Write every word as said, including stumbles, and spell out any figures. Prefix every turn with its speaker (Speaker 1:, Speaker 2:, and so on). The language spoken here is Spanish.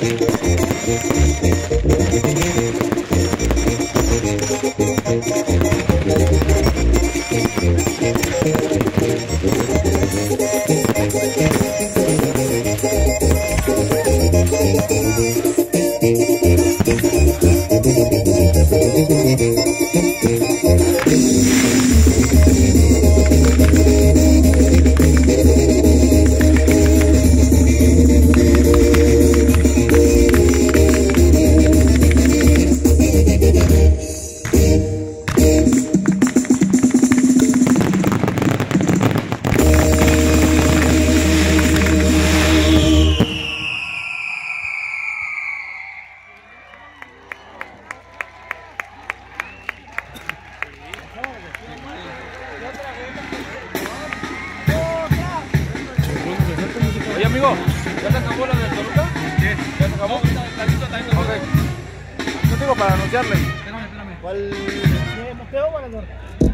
Speaker 1: Oye, amigo, ¿ya se acabó la de Toluca? ¿Qué? ¿Ya se acabó? No, está listo, está listo. Ok. Yo tengo para anunciarle. Espérame, espérame. ¿Cuál? ¿Mosqueo o ganador?